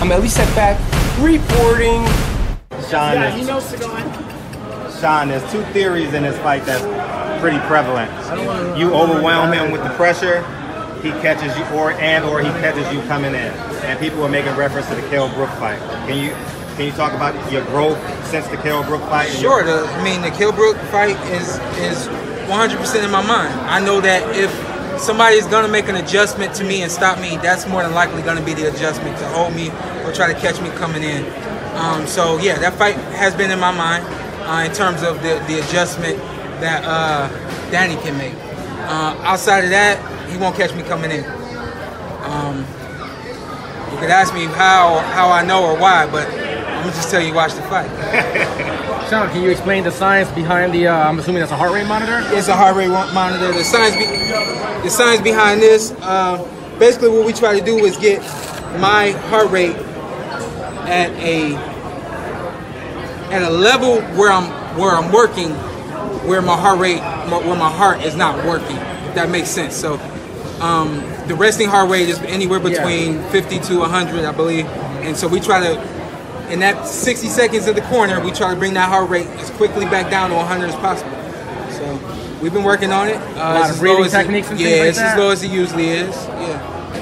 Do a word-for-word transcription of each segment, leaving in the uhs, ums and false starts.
I'm Elie Seckbach reporting. Shawn, yeah, he knows to go in. Shawn, there's two theories in this fight that's pretty prevalent. You overwhelm him with the pressure, he catches you, or and or he catches you coming in. And people are making reference to the Kell Brook fight. Can you can you talk about your growth since the Kell Brook fight? Sure. The, I mean, the Kell Brook fight is is one hundred percent in my mind. I know that if somebody is going to make an adjustment to me and stop me, that's more than likely going to be the adjustment to hold me or try to catch me coming in. Um, so yeah, that fight has been in my mind uh, in terms of the, the adjustment that uh, Danny can make. Uh, outside of that, he won't catch me coming in. Um, you could ask me how how I know or why, but I'm gonna just tell you watch the fight. Shawn, can you explain the science behind the, uh, I'm assuming that's a heart rate monitor? It's a heart rate monitor. The science, be, the science behind this, uh, basically what we try to do is get my heart rate at a at a level where I'm where I'm working, where my heart rate, where my heart is not working. If that makes sense. So um, the resting heart rate is anywhere between yeah. fifty to one hundred, I believe, and so we try to. In that sixty seconds in the corner, we try to bring that heart rate as quickly back down to one hundred as possible. So we've been working on it. Uh, a lot of breathing techniques and yeah, things like it's that? as low as it usually is. Yeah.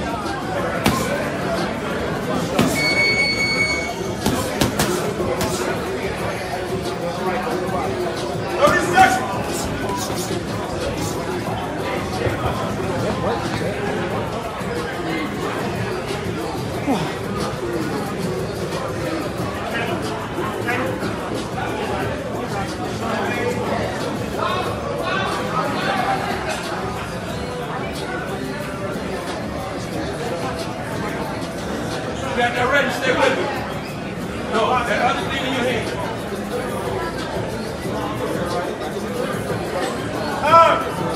You got that ready, stay with me. No, that other thing in your hand. Ah!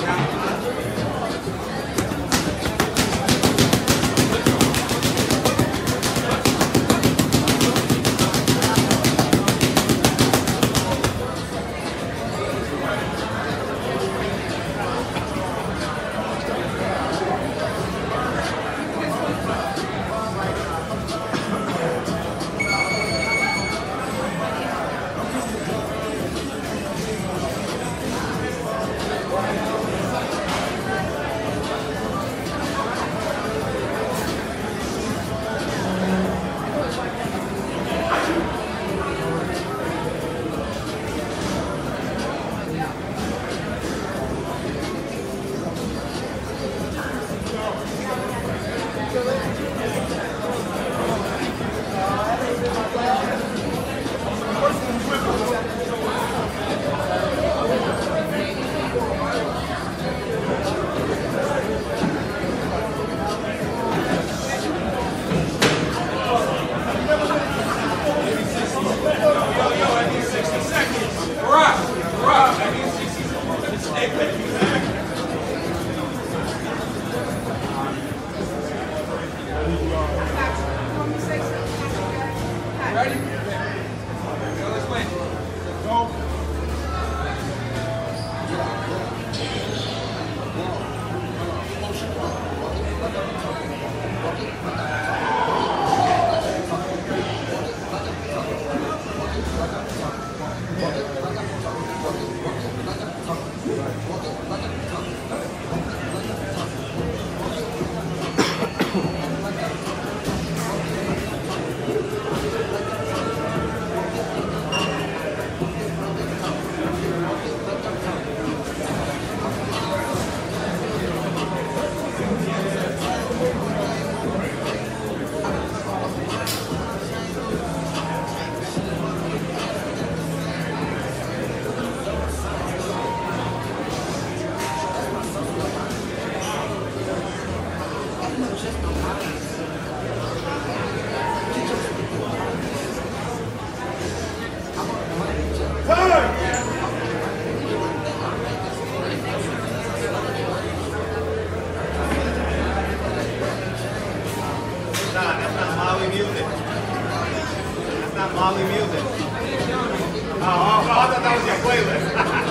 Marley music. Oh, oh, oh, I thought that was your playlist.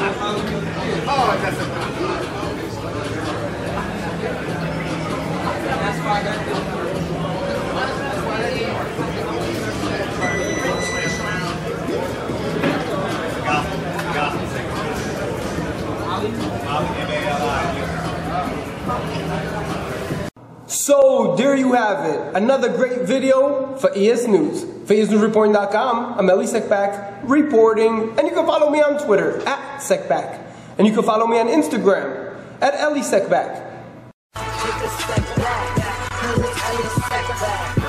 Oh, that's a... That's why I got this. So there you have it, another great video for E S News. For E S News Reporting dot com, I'm Elie Seckbach reporting, and you can follow me on Twitter at Seckbach, and you can follow me on Instagram at Elie Seckbach.